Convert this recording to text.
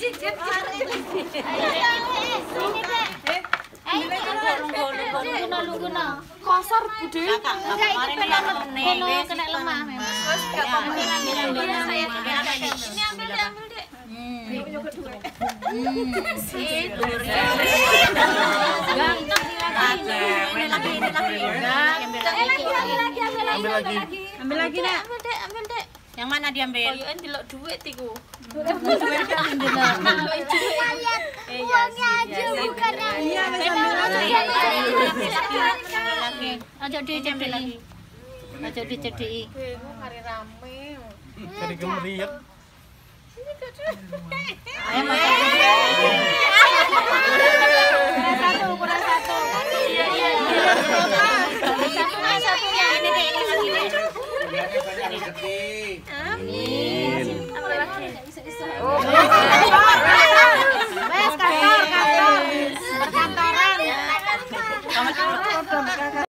Kosor Bude. Kena lemah memang. Ini ambil deh. Ambil lagi nak. Ambil deh. Yang mana diambil? Koyokan delok duit iku. Uangnya aja bukan yang Aja dicedeki. Aja dicedeki. Bingung hari rame. Dari gemeriak. Ayo kurang satu. Iya. Satu ya. Ini deh, ini lagi deh. Amin. Apa lagi? kantor. Perkantoran.